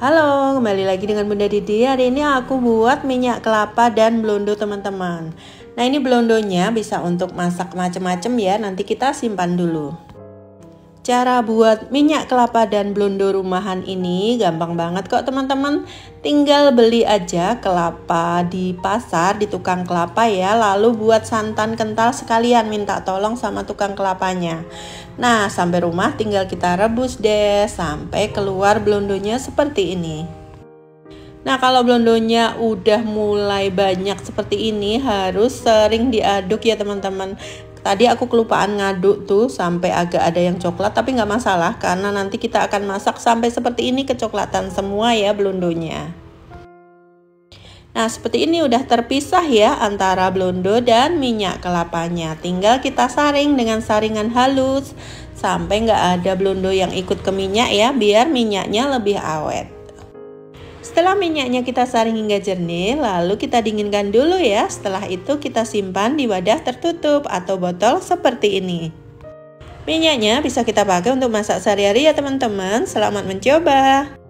Halo, kembali lagi dengan Bunda Didi. Hari ini aku buat minyak kelapa dan blondo teman-teman. Nah, ini blondonya bisa untuk masak macam-macam ya. Nanti kita simpan dulu. Cara buat minyak kelapa dan blondo rumahan ini gampang banget kok teman-teman. Tinggal beli aja kelapa di pasar, di tukang kelapa ya. Lalu buat santan kental sekalian, minta tolong sama tukang kelapanya. Nah, sampai rumah tinggal kita rebus deh sampai keluar blondonya seperti ini. Nah, kalau blondonya udah mulai banyak seperti ini harus sering diaduk ya teman-teman. Tadi aku kelupaan ngaduk tuh sampai agak ada yang coklat, tapi nggak masalah karena nanti kita akan masak sampai seperti ini kecoklatan semua ya blondonya. Nah, seperti ini udah terpisah ya antara blondo dan minyak kelapanya. Tinggal kita saring dengan saringan halus sampai nggak ada blondo yang ikut ke minyak ya, biar minyaknya lebih awet. Setelah minyaknya kita saring hingga jernih, lalu kita dinginkan dulu ya. Setelah itu kita simpan di wadah tertutup atau botol seperti ini. Minyaknya bisa kita pakai untuk masak sehari-hari ya teman-teman. Selamat mencoba.